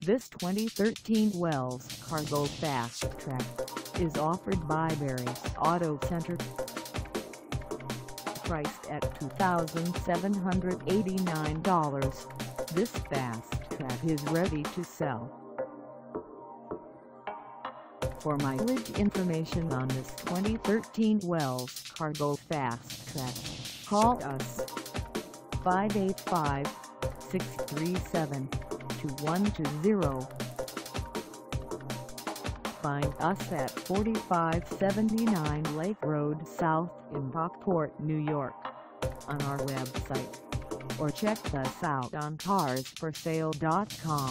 This 2013 Wells Cargo FastTrac is offered by Barry's Auto Center. Priced at $2,789, this FastTrac is ready to sell. For mileage information on this 2013 Wells Cargo FastTrac, call us 585-637-2120. Find us at 4579 Lake Road South in Brockport, New York, on our website, or check us out on carsforsale.com.